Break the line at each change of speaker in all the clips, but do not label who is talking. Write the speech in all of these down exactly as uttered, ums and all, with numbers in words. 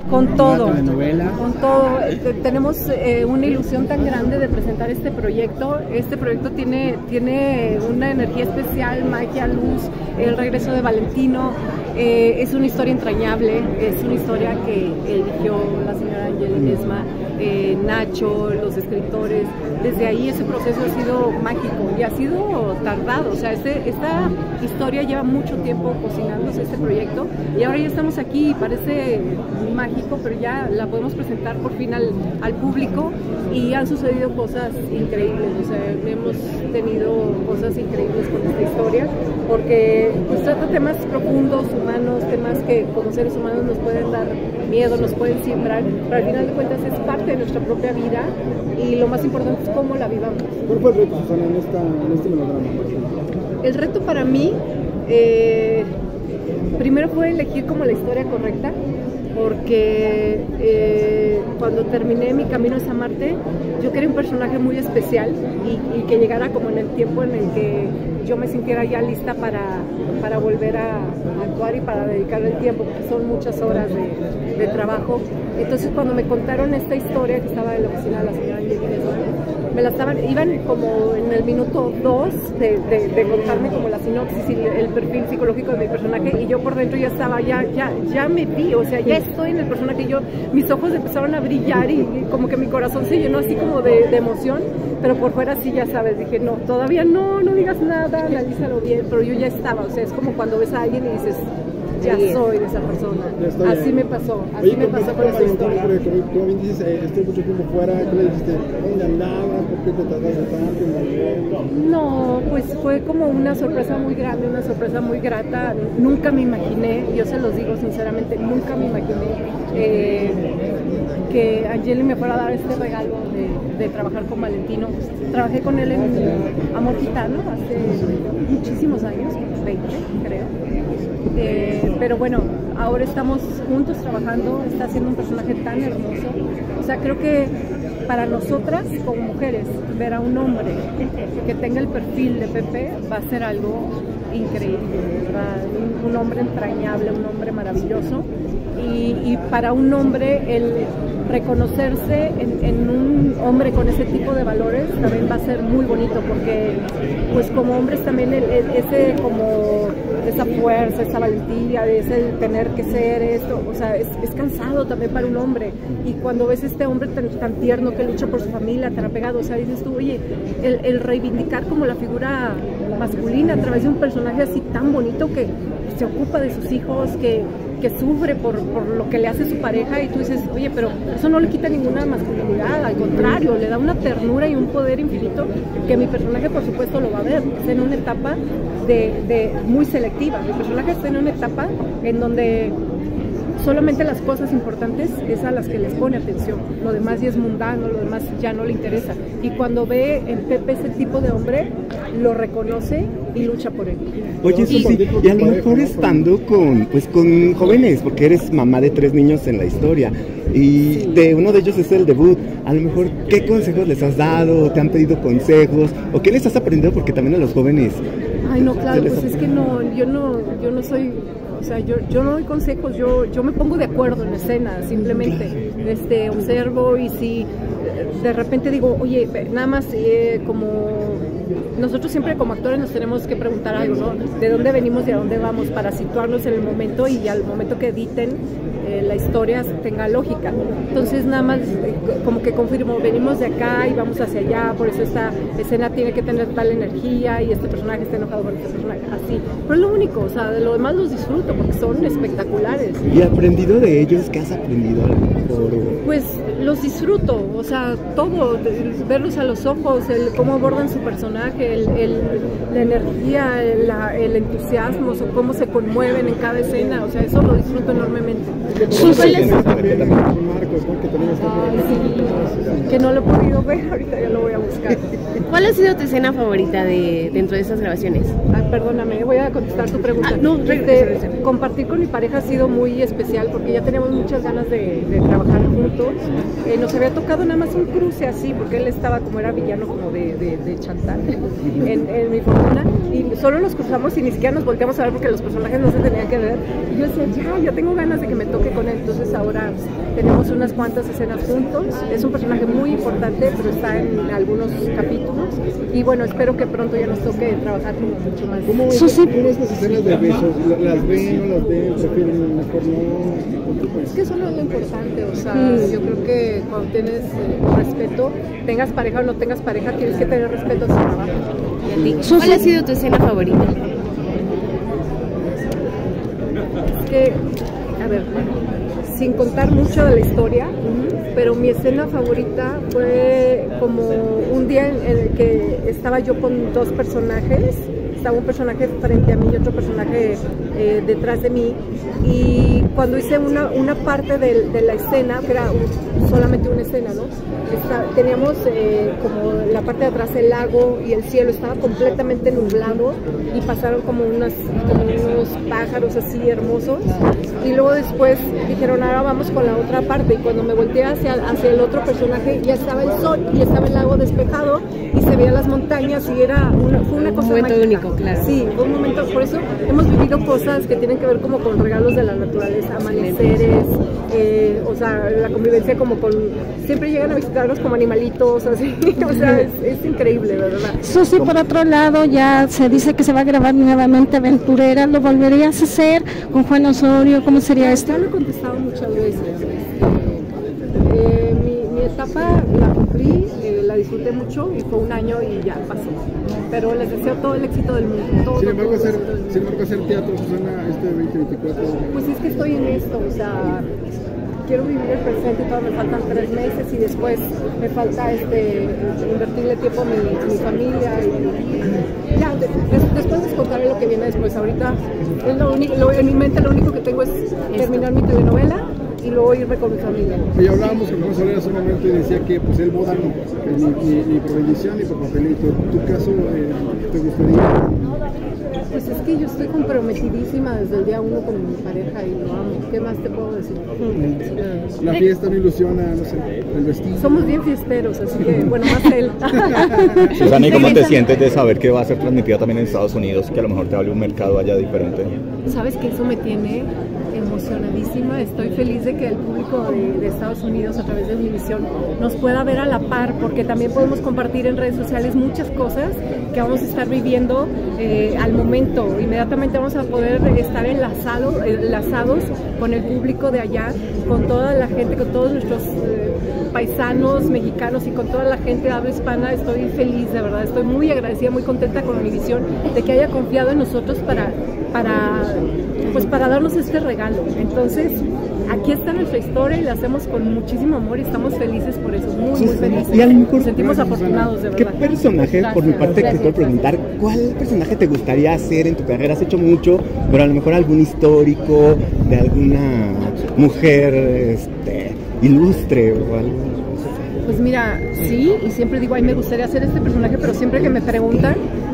Con todo,
telenovela.
con todo. Tenemos eh, una ilusión tan grande de presentar este proyecto. Este proyecto tiene, tiene una energía especial, magia, luz, el regreso de Valentino. Eh, es una historia entrañable, es una historia que eligió la señora Angeli Ledesma, eh, Nacho, los escritores. Desde ahí ese proceso ha sido mágico y ha sido tardado. O sea, este, esta historia lleva mucho tiempo cocinándose, este proyecto, y ahora ya estamos aquí. Parece mágico, pero ya la podemos presentar por fin al, al público, y han sucedido cosas increíbles. O sea, hemos tenido cosas increíbles con esta historia, porque pues trata temas profundos, humanos, temas que como seres humanos nos pueden dar miedo, nos pueden siembrar, pero al final de cuentas es parte de nuestra propia vida, y lo más importante es cómo la vivamos.
¿Cuál fue el reto, Susana, en, esta, en este melodrama?
El reto para mí, eh, primero fue elegir como la historia correcta, porque eh, cuando terminé Mi Camino es Amarte, yo quería un personaje muy especial y, y que llegara como en el tiempo en el que yo me sintiera ya lista para, para volver a, a actuar y para dedicarle el tiempo, porque son muchas horas de, de trabajo. Entonces cuando me contaron esta historia, que estaba en la oficina de la señora Angeli Ledesma, me la estaban, iban como en el minuto dos de, de, de contarme como la sinopsis y el perfil psicológico de mi personaje, y yo por dentro ya estaba, ya, ya, ya me vi, o sea, ya estoy en el personaje. Yo, mis ojos empezaron a brillar y, y como que mi corazón se llenó así como de, de emoción, pero por fuera sí, ya sabes, dije, no, todavía no, no digas nada, analízalo bien, pero yo ya estaba. O sea, es como cuando ves a alguien y dices, ya soy de esa persona. Así me pasó, así
Oye,
me pasó con esa historia.
Porque como bien dices, eh, estoy mucho tiempo fuera, ¿qué le dijiste? ¿Dónde andabas? ¿Por qué te tardaste tanto?
No, pues fue como una sorpresa muy grande, una sorpresa muy grata. Nunca me imaginé, yo se los digo sinceramente, nunca me imaginé eh, que Angeli me fuera a dar este regalo de, de trabajar con Valentino. Trabajé con él en Amor Gitano hace muchísimos años, veinte creo. Eh, pero bueno, ahora estamos juntos trabajando, está haciendo un personaje tan hermoso. O sea, creo que para nosotras como mujeres, ver a un hombre que tenga el perfil de Pepe va a ser algo increíble, ¿verdad? Un, un hombre entrañable, un hombre maravilloso, y, y para un hombre el reconocerse en, en un hombre con ese tipo de valores también va a ser muy bonito, porque pues como hombres también el, el, ese como esa fuerza, esa valentía, ese tener que ser esto, o sea, es, es cansado también para un hombre. Y cuando ves este hombre tan, tan tierno que lucha por su familia, tan apegado, o sea, dices tú, oye, el, el reivindicar como la figura masculina a través de un personaje así tan bonito que se ocupa de sus hijos, que, que sufre por, por lo que le hace su pareja, y tú dices, oye, pero eso no le quita ninguna masculinidad, al contrario, le da una ternura y un poder infinito que mi personaje por supuesto lo va a ver, está en una etapa de, de muy selectiva. Mi personaje está en una etapa en donde solamente las cosas importantes es a las que les pone atención, lo demás ya es mundano, lo demás ya no le interesa, y cuando ve en Pepe ese tipo de hombre, lo reconoce y lucha por él.
Oye, Susi, y a lo mejor estando con, pues, con jóvenes, porque eres mamá de tres niños en la historia, y sí, de uno de ellos es el debut, a lo mejor, ¿qué consejos les has dado? ¿Te han pedido consejos? ¿O qué les has aprendido? Porque también a los jóvenes...
Ay, no, claro, pues es que no, yo no, yo no soy... O sea, yo, yo no doy consejos, yo, yo me pongo de acuerdo en escena, simplemente este, observo, y si de repente digo, oye, nada más eh, como nosotros siempre como actores nos tenemos que preguntar algo, ¿no? ¿De dónde venimos y a dónde vamos? Para situarnos en el momento, y al momento que editen eh, la historia tenga lógica. Entonces nada más eh, como que confirmo, venimos de acá y vamos hacia allá, por eso esta escena tiene que tener tal energía y este personaje está enojado por este personaje, así. Pero es lo único, o sea, de lo demás los disfruto porque son espectaculares.
¿Y aprendido de ellos? ¿Qué has aprendido?
Pues los disfruto, o sea, todo, verlos a los ojos, el cómo abordan su personaje, el, el, la energía, el, la, el entusiasmo, o cómo se conmueven en cada escena, o sea, eso lo disfruto enormemente. Que no lo he podido ver, ahorita ya lo voy a buscar.
¿Cuál ha sido tu escena favorita de, dentro de esas grabaciones?
Ay, perdóname, voy a contestar tu pregunta.
Ah, no,
este, compartir con mi pareja ha sido muy especial porque ya teníamos muchas ganas de, de trabajar juntos. Eh, nos había tocado nada más un cruce así, porque él estaba como era villano como de, de, de Chantal en, en Mi Fortuna, y solo nos cruzamos y ni siquiera nos volteamos a ver porque los personajes no se tenían que ver. Y yo decía, ya, ya tengo ganas de que me toque personaje con él, entonces ahora tenemos unas cuantas escenas juntos. Es un personaje muy importante, pero está en algunos capítulos y bueno, espero que pronto ya nos toque trabajar mucho más.
¿Cómo ves, ¿cómo estas escenas de besos? ¿Las ven, no las ven, prefieren mejor no?
Es que eso no es lo importante, o sea, yo creo que cuando tienes eh, respeto, tengas pareja o no tengas pareja, tienes que tener respeto a tu trabajo.
¿Y a ti? ¿Cuál ha sido tu escena favorita?
Es que, a ver, sin contar mucho de la historia, pero mi escena favorita fue como un día en el que estaba yo con dos personajes, estaba un personaje frente a mí y otro personaje eh, detrás de mí, y cuando hice una, una parte de, de la escena, que era un, solamente una escena, ¿no? Está, teníamos eh, como la parte de atrás el lago y el cielo estaba completamente nublado y pasaron como, unas, como unos pájaros así hermosos, y luego después dijeron ahora vamos con la otra parte, y cuando me volteé hacia, hacia el otro personaje ya estaba el sol y estaba el lago despejado y se veían las montañas y era una, fue una cosa
un momento
mágica.
Único, claro.
Sí, fue un momento, por eso hemos vivido cosas que tienen que ver como con regalos de la naturaleza, amaneceres, eh, o sea, la convivencia como con, siempre llegan a visitarnos como animalitos, así, o sea, es, es increíble, ¿verdad?
Susi, por otro lado, ya se dice que se va a grabar nuevamente Aventurera, ¿lo volverías a hacer con Juan Osorio? ¿Cómo sería esto?
Ya lo he contestado muchas veces. Eh, mi, mi etapa la cumplí, eh, la disfruté mucho y fue un año y ya pasó. Pero les deseo todo el éxito del mundo. Todo,
sin, embargo,
todo
hacer,
el mundo.
sin embargo, hacer teatro, Susana, este veinte veinticuatro.
Pues es que estoy en esto, o sea, quiero vivir el presente y todo, me faltan tres meses y después me falta este invertirle tiempo a mi, a mi familia y ya, de, des, después les contaré lo que viene después. Ahorita es lo único, lo, en mi mente lo único que tengo es terminar mi telenovela y luego irme con mi familia.
Y hablábamos con Juan Soler hace un momento y decía que pues él boda no, ni, ni, ni por bendición ni por papelito. ¿En tu caso eh, te gustaría?
Pues es que yo estoy comprometidísima desde el día uno con mi pareja y lo amo. ¿Qué más te puedo decir?
La fiesta no ilusiona, no sé, el vestido.
Somos bien fiesteros, así que bueno, más él.
Susana, ¿y cómo te sientes de saber que va a ser transmitida también en Estados Unidos, que a lo mejor te hable un mercado allá diferente?
Sabes que eso me tiene emocionadísima, estoy feliz de que el público de, de Estados Unidos a través de Univisión nos pueda ver a la par, porque también podemos compartir en redes sociales muchas cosas que vamos a estar viviendo eh, al momento. Inmediatamente vamos a poder estar enlazado, enlazados con el público de allá, con toda la gente, con todos nuestros eh, paisanos mexicanos y con toda la gente de habla hispana. Estoy feliz, de verdad, estoy muy agradecida, muy contenta con Univisión de que haya confiado en nosotros para, para, pues para darnos este regalo. Entonces, aquí está nuestra historia y la hacemos con muchísimo amor y estamos felices por eso, muy, muy felices.
Y a lo mejor,
nos sentimos afortunados, de verdad.
¿Qué personaje, por mi parte, te quiero preguntar, cuál personaje te gustaría hacer en tu carrera? Has hecho mucho, pero a lo mejor algún histórico, de alguna mujer este, ilustre o algo.
Pues mira, sí, y siempre digo, ay, me gustaría hacer este personaje, pero siempre que me preguntan,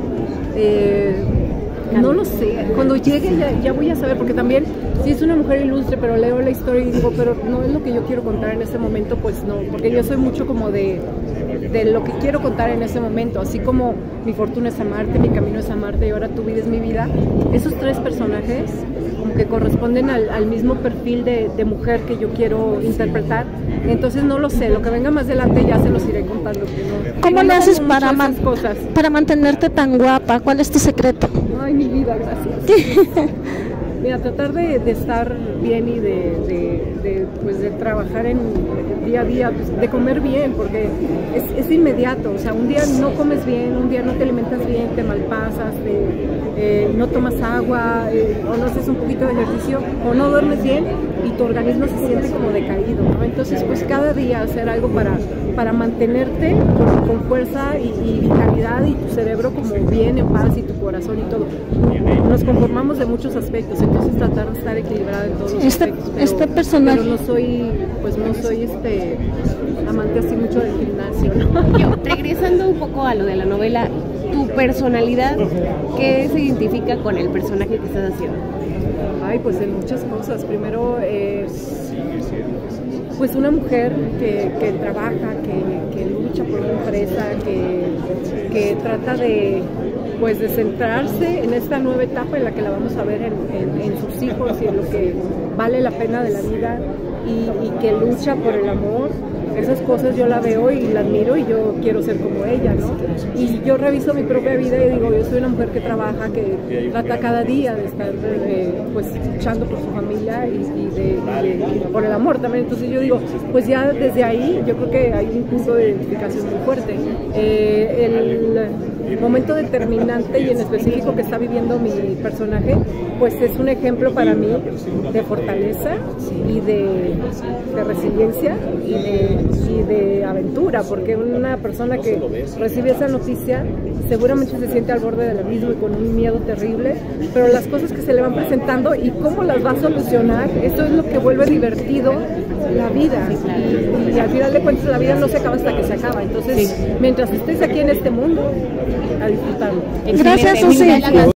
eh, no lo sé, cuando llegue ya, ya voy a saber, porque también, si es una mujer ilustre, pero leo la historia y digo, pero no es lo que yo quiero contar en este momento, pues no, porque yo soy mucho como de, de lo que quiero contar en ese momento, así como mi fortuna es amarte, mi camino es amarte y ahora tu vida es mi vida. Esos tres personajes como que corresponden al, al mismo perfil de, de mujer que yo quiero interpretar, entonces no lo sé, lo que venga más adelante ya se los iré contando. No,
¿Cómo
no
le haces
como
para, man
cosas.
para mantenerte tan guapa? ¿Cuál es tu secreto?
Ay, mi vida, gracias. Mira, tratar de, de estar bien y de, de, de, pues de trabajar en día a día, pues de comer bien, porque es, es inmediato, o sea, un día no comes bien, un día no te alimentas bien, te malpasas, te, eh, no tomas agua, eh, o no haces un poquito de ejercicio, o no duermes bien y tu organismo se siente como decaído, ¿no? Entonces, pues cada día hacer algo para, para mantenerte con, con fuerza y, y vitalidad y tu cerebro como bien en paz y tu corazón y todo. Nos conformamos de muchos aspectos, entonces tratar de estar equilibrada en todos los
este,
aspectos, pero,
este personaje...
pero no soy, pues no soy este amante así mucho del gimnasio, ¿no?
Yo, regresando un poco a lo de la novela, tu personalidad, ¿qué se identifica con el personaje que estás haciendo?
Ay, pues en muchas cosas. Primero es pues una mujer que, que trabaja, que, que lucha por una empresa, que, que trata de pues de centrarse en esta nueva etapa en la que la vamos a ver en, en, en sus hijos y en lo que vale la pena de la vida y, y que lucha por el amor. Esas cosas yo la veo y la admiro y yo quiero ser como ella, ¿no? Y yo reviso mi propia vida y digo, yo soy una mujer que trabaja, que trata cada día de estar eh, pues luchando por su familia y, y, de, y, de, y por el amor también. Entonces yo digo, pues ya desde ahí yo creo que hay un punto de identificación muy fuerte. Eh, el momento determinante y en específico que está viviendo mi personaje, pues es un ejemplo para mí de fortaleza y de, de resiliencia y de y de aventura, porque una persona que recibe esa noticia seguramente se siente al borde del abismo y con un miedo terrible, pero las cosas que se le van presentando y cómo las va a solucionar, eso es lo que vuelve divertido la vida, y, y al final de cuentas la vida no se acaba hasta que se acaba, entonces mientras estés aquí en este mundo, a disfrutarlo.
Gracias, Susi.